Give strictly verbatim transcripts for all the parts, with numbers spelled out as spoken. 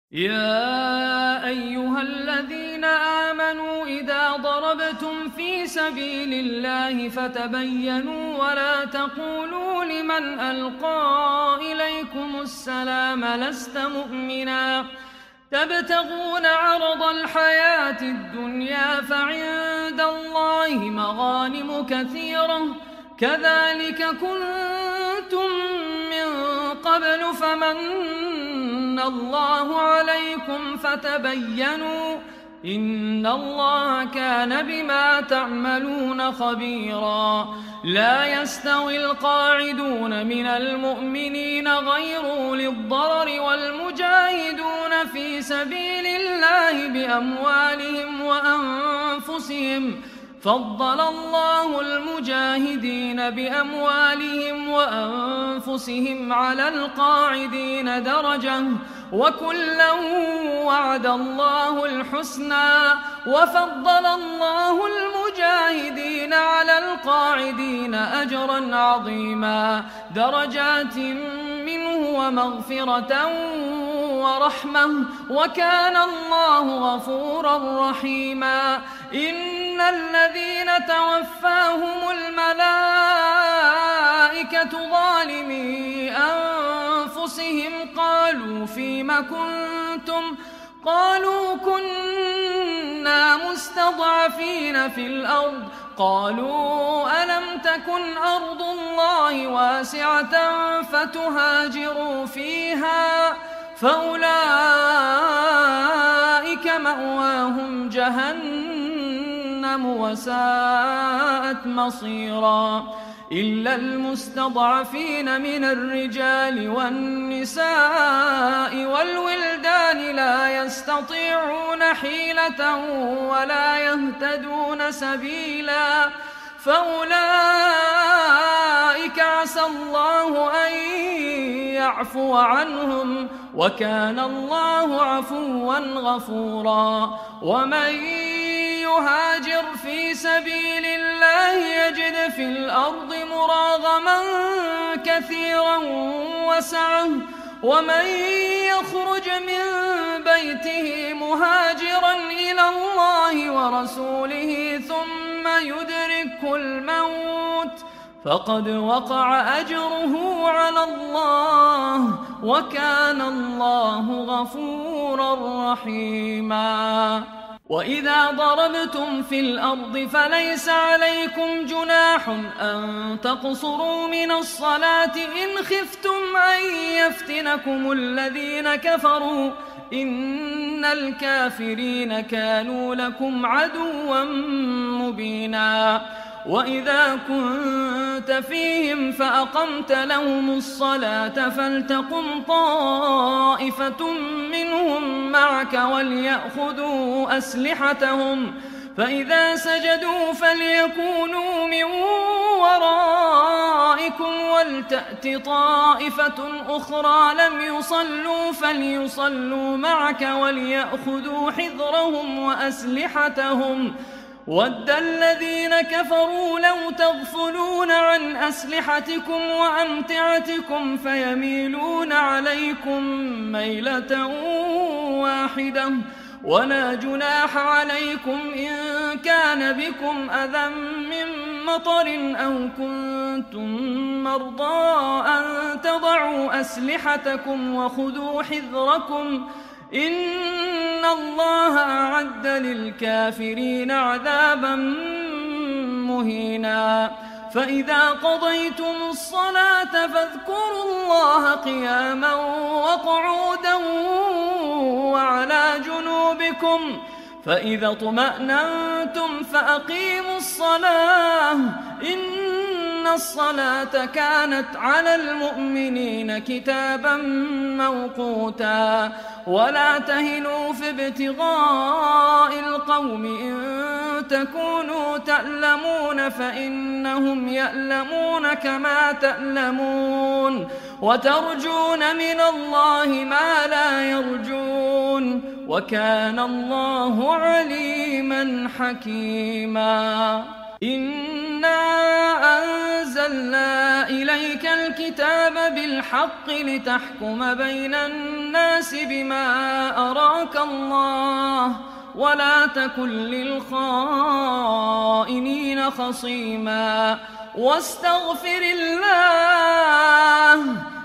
يا أيها الذين آمنوا إذا ضربتم في سبيل الله فتبينوا ولا تقولوا لمن ألقى إليكم السلام لست مؤمنا تبتغون عرض الحياة الدنيا فعند الله مغانم كثيرة كذلك كنتم من قبل فمن الله عليكم فتبينوا إن الله كان بما تعملون خبيرا. لا يستوي القاعدون من المؤمنين غير أولي الضرر والمجاهدون في سبيل الله بأموالهم وأنفسهم فضل الله المجاهدين بأموالهم وأنفسهم على القاعدين درجة وكلا وعد الله الحسنى وفضل الله المجاهدين على القاعدين أجرا عظيما درجات منه ومغفرة ورحمة وكان الله غفورا رحيما. إن الذين توفاهم الملائكة ظالمي أنفسهم قالوا فيم كنتم قالوا كنا مستضعفين في الأرض قالوا ألم تكن أرض الله واسعة فتهاجروا فيها فأولئك مأواهم جهنم وساءت مصيرا. إلا المستضعفين من الرجال والنساء والولدان لا يستطيعون حيلة ولا يهتدون سبيلا فأولئك عسى الله أن يعفو عنهم وكان الله عفوا غفورا. ومن يهاجر في سبيل الله يجد في الأرض مراغما كثيرا وسعة ومن يخرج من بيته مهاجرا إلى الله ورسوله ثم يدركه الموت فقد وقع أجره على الله وكان الله غفورا رحيما. وإذا ضربتم في الأرض فليس عليكم جناح أن تقصروا من الصلاة إن خفتم أن يفتنكم الذين كفروا إن الكافرين كانوا لكم عدوا مبينا. وإذا كنت فيهم فأقمت لهم الصلاة فلتقم طائفة منهم معك وليأخذوا أسلحتهم فإذا سجدوا فليكونوا من ورائكم ولتأت طائفة أخرى لم يصلوا فليصلوا معك وليأخذوا حذرهم وأسلحتهم ود الذين كفروا لو تغفلون عن أسلحتكم وأمتعتكم فيميلون عليكم ميلة واحدة ولا جناح عليكم إن كان بكم أذى من مطر أو كنتم مرضى أن تضعوا أسلحتكم وخذوا حذركم إن الله أعد للكافرين عذابا مهينا. فإذا قضيتم الصلاة فاذكروا الله قياما وقعودا وعلى جنوبكم فإذا اطمأننتم فأقيموا الصلاة إن الصلاة كانت على المؤمنين كتابا موقوتا. ولا تهنوا في ابتغاء القوم إن تكونوا تألمون فإنهم يألمون كما تألمون وترجون من الله ما لا يرجون وكان الله عليما حكيما. إن إِنَّا أَنزَلْنَا إِلَيْكَ الْكِتَابَ بِالْحَقِّ لِتَحْكُمَ بَيْنَ النَّاسِ بِمَا أَرَاكَ اللَّهُ وَلَا تَكُن لِّلْخَائِنِينَ خَصِيمًا وَاسْتَغْفِرِ اللَّهَ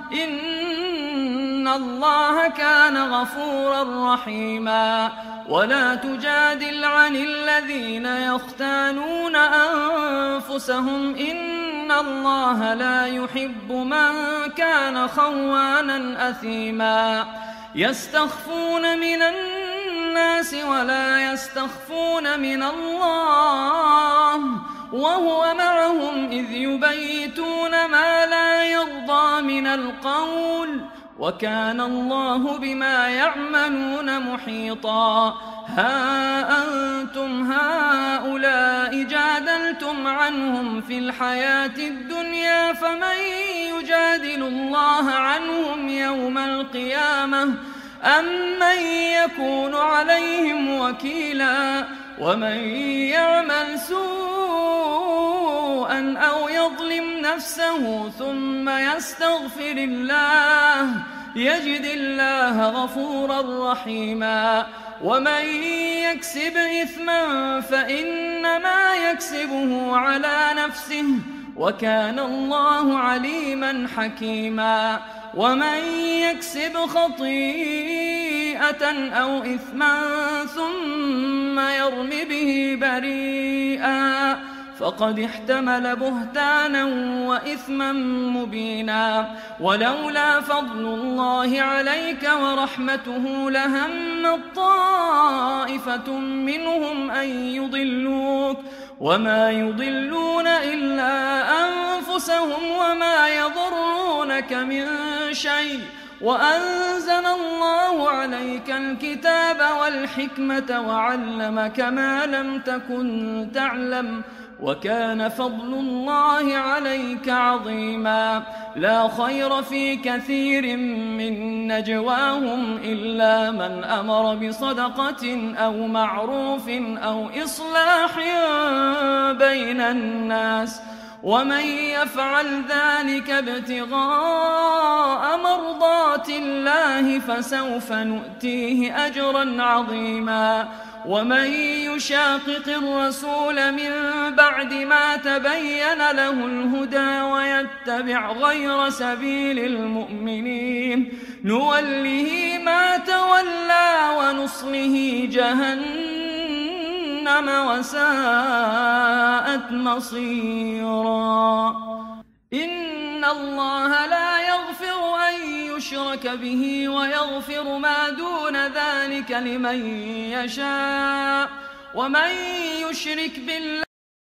إِنَّ اللَّهَ كَانَ غَفُورًا رَّحِيمًا وَلَا تُجَادِلْ عَنِ الَّذِينَ يَخْتَانُونَ أَنفُسَهُمْ إِنَّ اللَّهَ لَا يُحِبُّ مَن كَانَ خَوَّانًا أَثِيمًا يَسْتَخْفُونَ مِنَ النَّاسِ وَلَا يَسْتَخْفُونَ مِنَ اللَّهِ وَهُوَ مَعَهُمْ إِذْ يُبَيِّتُونَ مَا لَا يَرْضَىٰ مِنَ الْقَوْلِ وَكَانَ اللَّهُ بِمَا يَعْمَلُونَ مُحِيطًا هَا أَنتُمْ هَٰؤُلَاءِ جَادَلْتُمْ عَنْهُمْ فِي الْحَيَاةِ الدُّنْيَا فَمَن يُجَادِلُ اللَّهَ عَنْهُمْ يَوْمَ الْقِيَامَةِ أَم مَّن يَكُونُ عَلَيْهِمْ وَكِيلًا وَمَن يَعْمَلْ سُوءًا أَوْ يَظْلِمْ نَفْسَهُ ثُمَّ يَسْتَغْفِرِ اللَّهَ يَجِدِ اللَّهَ غَفُورًا رَّحِيمًا وَمَن يَكْسِبْ إِثْمًا فَإِنَّمَا يَكْسِبُهُ عَلَىٰ نَفْسِهِ وَكَانَ اللَّهُ عَلِيمًا حَكِيمًا وَمَن يَكْسِبْ خَطِيئَةً أَوْ إِثْمًا ثُمَّ يَرْمِ بِهِ بَرِيئًا فَقَدِ احْتَمَلَ بُهْتَانًا وَإِثْمًا مُّبِينًا وَلَوْلَا فَضْلُ اللَّهِ عَلَيْكَ وَرَحْمَتُهُ لَهَمَّت طَّائِفَةٌ مِّنْهُمْ أَن يُضِلُّوكَ وَمَا يُضِلُّونَ إِلَّا أَنفُسَهُمْ وَمَا يَضُرُّونَكَ مِن شَيْءٍ وَأَنزَلَ اللَّهُ عَلَيْكَ الْكِتَابَ وَالْحِكْمَةَ وَعَلَّمَكَ مَا لَمْ تَكُن تَعْلَمُ وَكَانَ فَضْلُ اللَّهِ عَلَيْكَ عَظِيمًا لَا خَيْرَ فِي كَثِيرٍ مِّن نَّجْوَاهُمْ إِلَّا مَنْ أَمَرَ بِصَدَقَةٍ أَوْ مَعْرُوفٍ أَوْ إِصْلَاحٍ بَيْنَ النَّاسِ وَمَن يَفْعَلْ ذَلِكَ ابْتِغَاءَ مَرْضَاتِ اللَّهِ فَسَوْفَ نُؤْتِيهِ أَجْرًا عَظِيمًا وَمَن يُشَاقِقِ الرَّسُولَ مِن بَعْدِ مَا تَبَيَّنَ لَهُ الْهُدَىٰ وَيَتَّبِعْ غَيْرَ سَبِيلِ الْمُؤْمِنِينَ نُوَلِّهِ مَا تَوَلَّىٰ وَنُصْلِهِ جَهَنَّمَ وَسَاءَتْ مَصِيرًا إِنَّ اللَّهَ لَا يَغْفِرُ أَن يُشْرَكَ بِهِ وَيَغْفِرُ مَا دُونَ ذَلِكَ لِمَن يَشَاءُ وَمَن يُشْرِكْ بِاللَّهِ